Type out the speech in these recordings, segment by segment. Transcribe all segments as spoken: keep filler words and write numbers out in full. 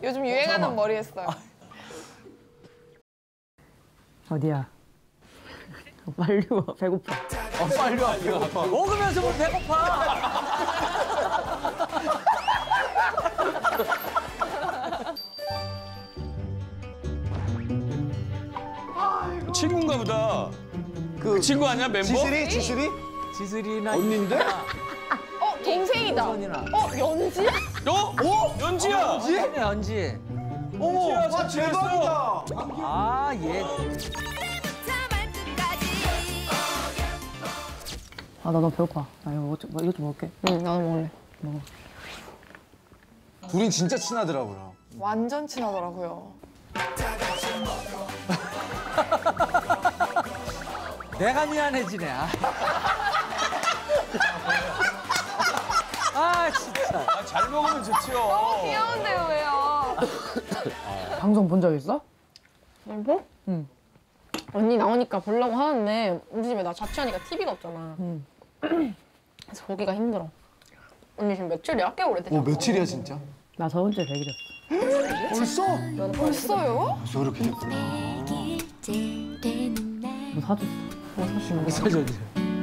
요즘 유행하는 어, 머리 했어요. 어디야? 빨리 와, 배고파. 어, 빨리 와, 배고파. 먹으면서 뭘 배고파. 친구인가 보다. 그 친구 아니야, 멤버? 지슬이? 지슬이? 지슬이나 언니인데? 어, 동생이다. 우선이나. 어, 연지야? 어? 어? 연지야! 연지? 연지. 어머, 와, 와, 대박이다. 아, 얘. 아, 나 너무 배고파. 나 이거 좀, 이거 좀 먹을게. 응, 나도 먹을래. 먹어. 둘이 진짜 친하더라고요. 완전 친하더라고요. 내가 미안해지네. 아, 아 진짜. 아, 잘 먹으면 좋지요. 너무 귀여운데요, 왜요? 방송 본 적 있어? 뭐? 응. 언니 나오니까 보려고 하는데 우리 집에 나 자취하니까 티비가 없잖아. 응. 그래서 보기가 힘들어. 언니 지금 며칠이야? 꽤 오래됐잖아. 어, 며칠이야, 진짜? 나 저번 주에 백 일이었어. 벌써? 벌써요? 벌써 그렇게 됐구나. 뭐 사줬어. 뭐 사주는 거야? 사줘지.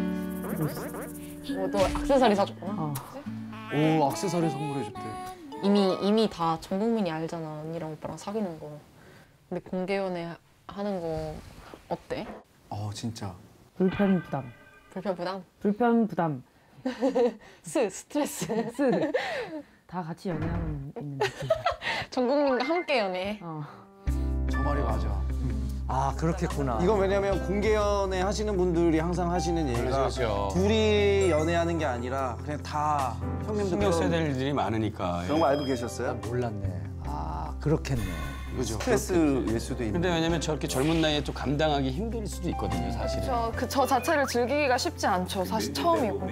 뭐 너 액세서리 사줬구나? 어. 오, 액세서리 선물해줬대. 이미 이미 다 전 국민이 알잖아. 언니랑 오빠랑 사귀는 거. 근데 공개 연애 하는 거 어때? 어, 진짜. 불편 부담. 불편 부담? 불편 부담. 스 스트레스. 스. 다 같이 연애하면 있는 느낌. 전 국민과 함께 연애. 어. 저 말이 맞아. 아, 그렇겠구나. 이건 왜냐면 공개 연애 하시는 분들이 항상 하시는 얘기가 그렇죠. 둘이 연애하는 게 아니라 그냥 다 형님들 신경 써야 될 일들이 많으니까. 그런 거 알고 계셨어요? 몰랐네. 아, 그렇겠네. 그죠. 스트레스일 수도 있는. 근데 왜냐면 저렇게 젊은 나이에 또 감당하기 힘들 수도 있거든요, 사실은. 저 그 저 자체를 즐기기가 쉽지 않죠. 사실 처음이고.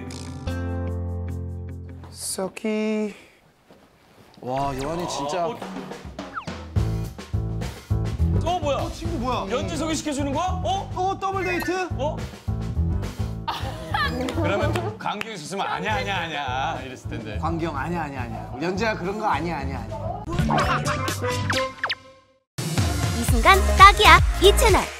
썩기. 와, 요한이 진짜. 어, 어 뭐야? 친구 뭐야? 연지 소개시켜주는 거야? 어? 어, 더블 데이트? 어? 그러면 강경 있었으면 아니야 아니야 아니야 이랬을 텐데. 광경 아니야 아니야 아니야. 연재야 그런 거 아니야 아니야 아니야. 이 순간 딱이야 이 채널.